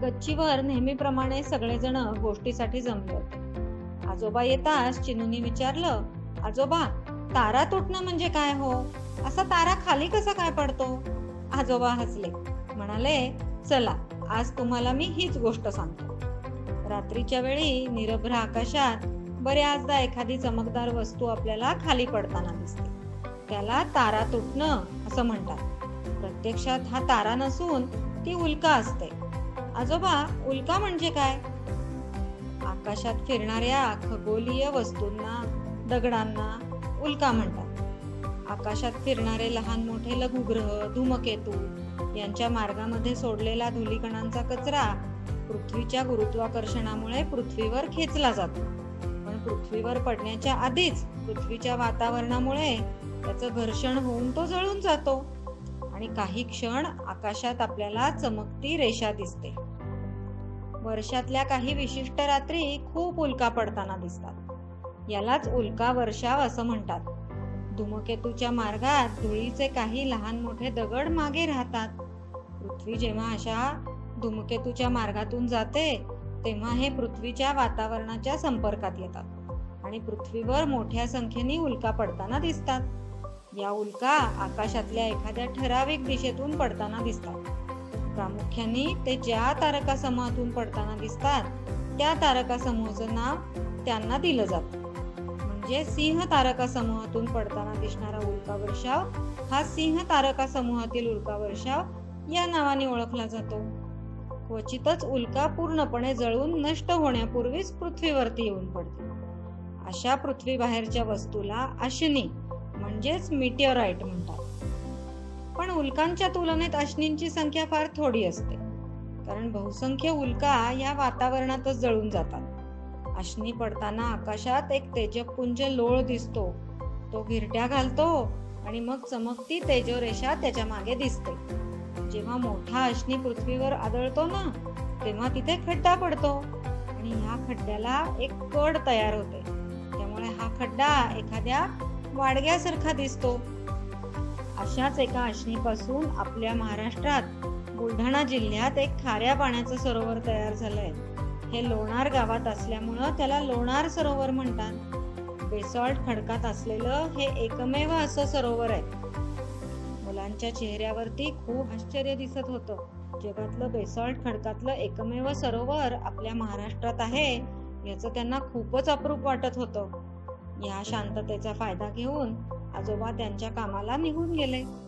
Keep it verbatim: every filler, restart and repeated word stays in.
गच्चीवर नेहमीप्रमाणे सगळेजण गोष्टीसाठी जमले होते. आजोबा येताच चिनूनी विचारलं, आजोबा, तारा तुटणं म्हणजे काय हो? असा तारा खाली कसा काय पडतो? आजोबा हसले, म्हणाले, चला आज तुम्हाला मी हीच गोष्ट सांगतो. रात्रीच्या वेळी निरभ्र आकाशात बऱ्याचदा एखादी चमकदार वस्तू आपल्याला खाली पडताना दिसते. त्याला तारा तुटणं असं म्हणतात. प्रत्यक्षात हा तारा नसून ती उल्का असते. आजोबा, उल्का म्हणजे काय? आकाशात फिरणाऱ्या खगोलीय वस्तूंना, दगडांना उल्का म्हणतात. आकाशात फिरणारे लहान मोठे लघुग्रह, धूमकेतू यांच्या मार्गामध्ये सोडलेला धुलीकणांचा कचरा पृथ्वीच्या गुरुत्वाकर्षणामुळे पृथ्वीवर खेचला जातो. पण पृथ्वीवर पडण्याच्या आधीच पृथ्वीच्या वातावरणामुळे त्याचं घर्षण होऊन तो जळून जातो आणि काही क्षण आकाशात आपल्याला चमकती रेषा दिसते. वर्षातल्या काही विशिष्ट रात्री खूप उल्का पडताना दिसतात. यालाच उल्का वर्षाव असं म्हणतात. धूमकेतूच्या मार्गात धुळीचे काही लहान मोठे दगड मागे राहतात. पृथ्वी जेव्हा अशा धूमकेतूच्या मार्गातून जाते तेव्हा हे पृथ्वीच्या वातावरणाच्या संपर्कात येतात आणि पृथ्वीवर मोठ्या संख्येने उल्का पडताना दिसतात. या उल्का आकाशातल्या एखाद्या ठराविक दिशेतून पडताना दिसतात. प्रामुख्याने ते ज्या तारका समूहातून पडताना दिसतात त्या तारका समूहाचं नाव त्यांना दिलं जातं. म्हणजे सिंह तारका समूहातून पडताना दिसणारा उल्का वर्षाव हा सिंह तारका समूहातील उल्का वर्षाव या नावाने ओळखला जातो. क्वचितच उल्का पूर्णपणे जळून नष्ट होण्यापूर्वीच पृथ्वीवरती येऊन पडते. अशा पृथ्वीबाहेरच्या वस्तूला अश्नी म्हणजेच मिटिओराइट म्हणतात. पण उल्कांच्या तुलनेत अश्नींची संख्या फार थोडी असते, कारण बहुसंख्य उल्का या वातावरणातच जळून जातात. अश्नी पडताना आकाशात एक तेजपुंज लोळ दिसतो. तो घिरट्या घालतो आणि मग चमकती तेजोरेषा त्याच्या मागे दिसते. जेव्हा मोठा अश्नी पृथ्वीवर आदळतो ना, तेव्हा तिथे खड्डा पडतो आणि ह्या खड्ड्याला एक कड तयार होते. त्यामुळे हा खड्डा एखाद्या वाडग्यासारखा दिसतो. अशाच एका अश्नीपासून आपल्या महाराष्ट्रात बुलढाणा जिल्ह्यात एक खाऱ्या पाण्याचं सरोवर तयार झालंय. हे लोणार गावात असल्यामुळं त्याला लोणार सरोवर म्हणतात. बेसॉल्ट खडकात असलेलं हे एकमेव असं सरोवर आहे. मुलांच्या चेहऱ्यावरती खूप आश्चर्य दिसत होतं. जगातलं बेसॉल्ट खडकातलं एकमेव सरोवर आपल्या महाराष्ट्रात आहे याचं त्यांना खूपच अप्रूप वाटत होतं. या शांततेचा फायदा घेऊन आजोबा त्यांच्या कामाला निघून गेले.